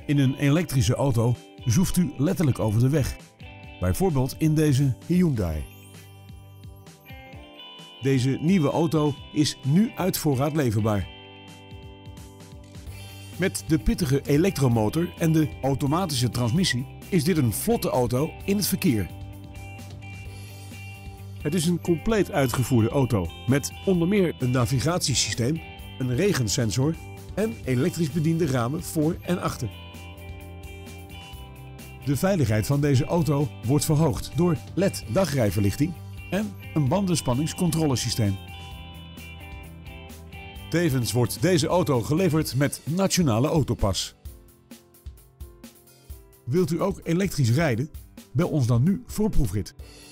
In een elektrische auto zoeft u letterlijk over de weg. Bijvoorbeeld in deze Hyundai. Deze nieuwe auto is nu uit voorraad leverbaar. Met de pittige elektromotor en de automatische transmissie is dit een vlotte auto in het verkeer. Het is een compleet uitgevoerde auto met onder meer een navigatiesysteem, een regensensor en elektrisch bediende ramen voor en achter. De veiligheid van deze auto wordt verhoogd door LED-dagrijverlichting en een bandenspanningscontrolesysteem. Tevens wordt deze auto geleverd met Nationale Autopas. Wilt u ook elektrisch rijden? Bel ons dan nu voor een proefrit.